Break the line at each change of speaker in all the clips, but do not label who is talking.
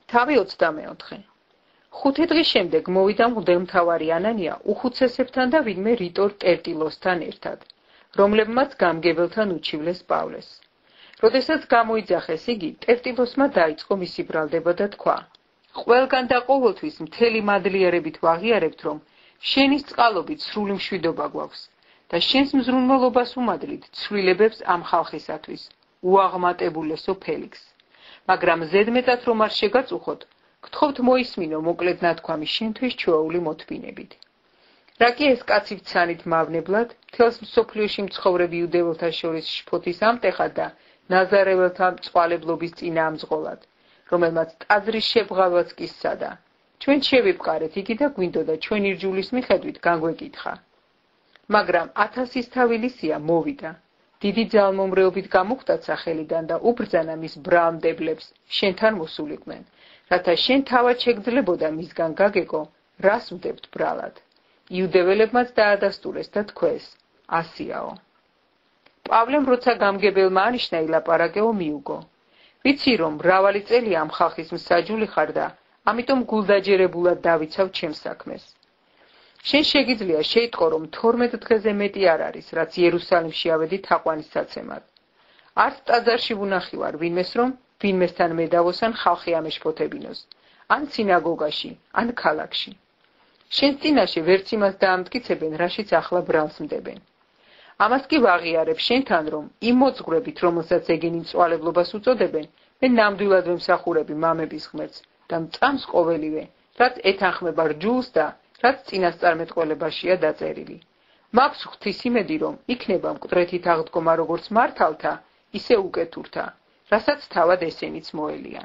თავი 24. 5 დღის შემდეგ მოვიდა მღვდელმთავარი ანანია უხუცესებთან და ვინმე რიტორ ტერტილოსთან ერთად, რომლებმაც გამგებელთან უჩივლეს პავლეს. როდესაც გამოიძახეს იგი, ტერტილოსმა დაიწყო მისი ბრალდება და თქვა: ყველგან და ყოველთვის მთელი მადლიერებით ვაღიარებთ, რომ შენის წყალობით სრული მშვიდობა გვაქვს და შენს მზრუნველობას უმადლით ცვლილებებს ამ ხალხისათვის, უაღმატებულესო ფელიქს. მაგრამ ზედმეტად რომ არ შეგაწუხოთ, გთხოვთ მოისმინო მოკლედ ნათქვამი შენთვის ჩვეული მოთმინებით. რა კი ეს კაცი ვცანით მავნებლად, მთელს მსოფლიოში მცხოვრებ იუდეველთა შორის შფოთის ამტეხად და ნაზარეველთა მწვალებლობის წინაამძღოლად, რომელმაც ტაძრის შებრალვაც კი სცადა. ჩვენ შევიფყარეთ იგი და გვინდოდა ჩვენი რჯულის მიხედვით განგვეკითხა. მაგრამ 1000-ის თავილისია მოვიდა. დიდი ძალმომრეობით გამოხტათ სახელიდან და უბრძანა მის ბრალმდებლებს შენთან მოსულიყვნენ, რათა შენ თავად შეგძლებოდა მისგან გაგეკო, რას ვდებთ ბრალად. იუდეველებმაც დაადასტურეს და თქვეს, ასიაო. პავლემ როცა გამგებელმა ანიშნა ილაპარაკეო მიუგო. ვიცი რომ მრავალი წელი ამ ხალხის მსაჯული ხარ და ამიტომ გულდაჯერებულად დავიცავ ჩემს საქმეს. შენ შეგიძლია შეიტყო რომ 12 დღეზე მეტი არ არის, რაც იერუსალიმში ავედი თაყვანის საცემად. არც ტაძარში ვუნახი ვარ ვინმეს რომ ვინმესთან მედავოს ან ხალხი ამეშფოთებინოს, ან სინაგოგაში, ან ქალაქში. შენ წინაშე ვერც იმას დაამტკიცებენ, რაშიც ახლა ბრალს მდებენ. ამას კი ვაღიარებ შენთან, რომ იმ მოძღვრებით, რომელსაც ეგენი მწვალებლობას უწოდებენ, მე ნამდვილად ვემსახურები მამების ღმერთს და მწამს ყოველივე, რაც ეთანხმება რჯულს და რაც წინასწარმეტყველებაშია დაწერილი. მაქვს ღვთის იმედი, რომ იქნება მკვდრეთით აღდგომა როგორც მართალთა, ისე უკეთურთა, რასაც თავად ესენიც მოელიან.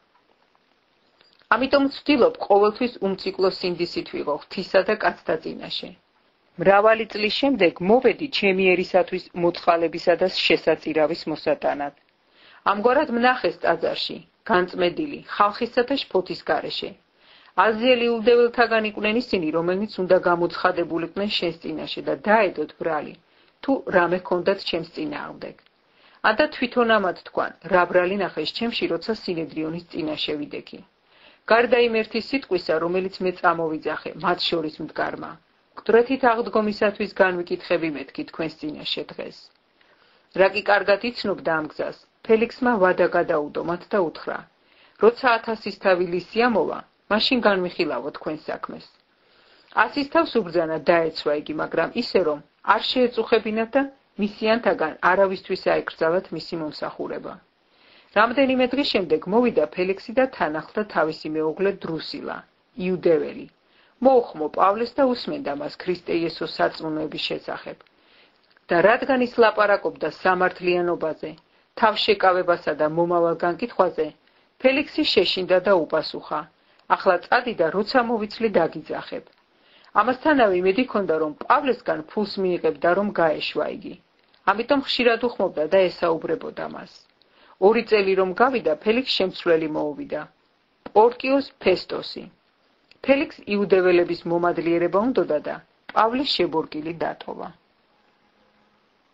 ამიტომ ვცდილობ ყოველთვის უმციკლო სინდისით ვიყო ღვთისა და კაცთა წინაშე. მრავალი წლის შემდეგ მოვედი ჩემი ერისათვის მოწყალებისა და შესაწირავის მოსატანად. ამგვარად ვნახეს ტაძარში, განწმედილი, ხალხისა და შფოთის გარეშე. აზიელი იუდეველთაგან იყვნენ ისინი, რომელნიც უნდა გამოცხადებულიყვნენ შენს წინაშე და დაედოთ ბრალი, თუ რამე ჰქონდათ ჩემს წინააღმდეგ. ანდა თვითონ ამათ თქვან, რა ბრალი ნახეს ჩემში, როცა სინედრიონის წინაშე ვიდექი. გარდა იმ ერთი სიტყვისა, რომელიც მე წამოვიძახე, მათ შორის მდგარმა. მკვდრეთით აღდგომისათვის განვიკითხები მეთქი თქვენს წინაშე დღეს. რა კი კარგად იცნობდა ამ გზას, ფელიქსმა ვადა გადაუდო მათ და უთხრა: როცა 1000-ის თავილისი ამოვა, მაშინ განვიხილავო თქვენს საქმეს. 100-ის თავს უბრძანა დაეცვა იგი, მაგრამ ისე რომ არ შეეწუხებინათ და მისიანთაგან არავისთვის აეკრძალათ მისი მომსახურება. რამდენიმე დღის შემდეგ მოვიდა ფელიქსი და თან ახლდა თავისი მეუღლე დრუსილა, იუდეველი. მოუხმო პავლეს და უსმენდა მას ქრისტე იესოს სარწმუნოების შესახებ. და რადგან ის ლაპარაკობდა სამართლიანობაზე, თავშეკავებასა და მომავალ განკითხვაზე, ფელიქსი შეშინდა და უპასუხა: ახლა წადი და როცა მოვიცლი დაგიძახებ. ამასთანავე იმედი ჰქონდა რომ პავლესგან ფულს მიიღებ და რომ გაეშვა იგი. ამიტომ ხშირად უხმობდა და ესაუბრებოდა მას. 2 წელი რომ გავიდა, ფელიქს შემცვლელი მოუვიდა, პორკიოს ფესტოსი. ფელიქს იუდეველების მომადლიერება უნდოდა და პავლეს შებორკილი დატოვა.